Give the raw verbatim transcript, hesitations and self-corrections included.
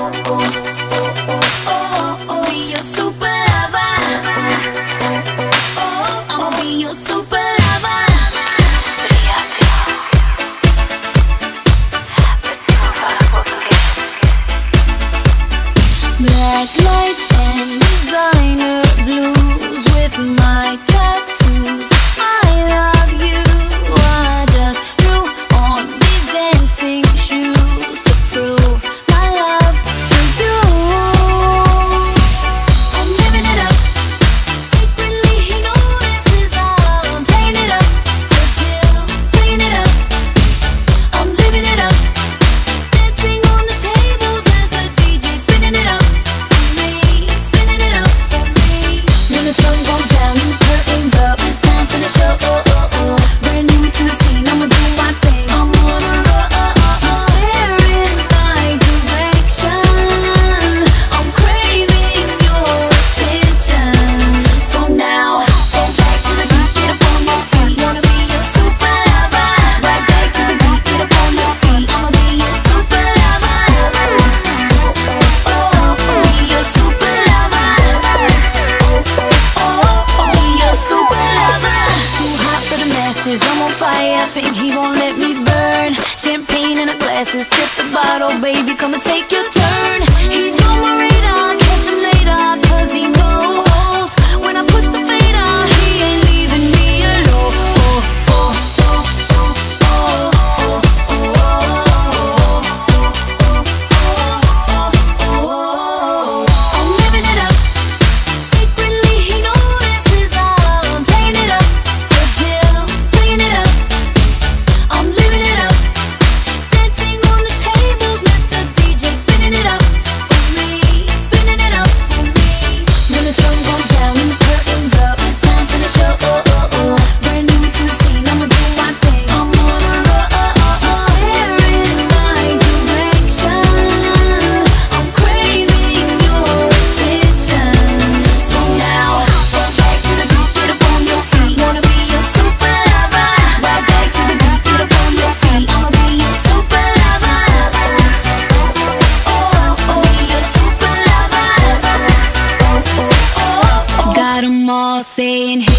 Black lights and designer blues with my tattoos. I love you. I just threw on these dancing shoes to prove my love for you. I'm living it up. Secretly he notices I'm playing it up for him, playing it up. I'm living it up. Dancing on the tables as the D J spinning it up. The sun goes down and the curtains up. It's time for the show. Oh, oh, oh. Brand new to the scene. I'ma do my thing. I'm on a roll. You stare in my direction. I'm craving your attention. So now, go back to the beat. Get up on your feet. Wanna be your super lover. Right back to the beat. Get up on your feet. I'ma be your super lover. Oh, oh, oh, oh. Be your super lover. I'm on fire, think he gon' let me burn. Champagne in the glasses, tip the bottle, baby, come and take your turn. He's on my radar, catch him later, cause he knows when I push the fader, he ain't leaving me alone. Oh, oh, oh, oh, oh, oh, oh, oh. I'm living it up. Secretly he notices I'm playing it up for him. I'm living it up, dancing on the tables, Mister D J spinning it up for me, spinning it up for me. When the sun goes down and the curtains up, it's time for the show. Oh, oh, oh. Brand new to the scene, I'ma do my thing. I'm on a roll. You stare in my direction. I'm craving your attention. So now, go back to the beat, get up on your feet. Wanna be your super lover. Right back to the beat, get up on your feet. I'ma be your super lover. Oh, oh, be your super lover. Oh, oh, oh, oh. Got 'em all saying